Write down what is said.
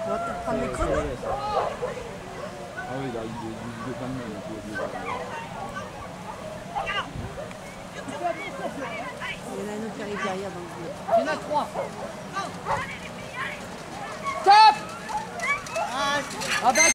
On va peut-être prendre les chronos. Ah oui, là, il est pas mal. Il y en a un autre qui arrive derrière dans le jeu. Il y en a 3. Stop! Ah ben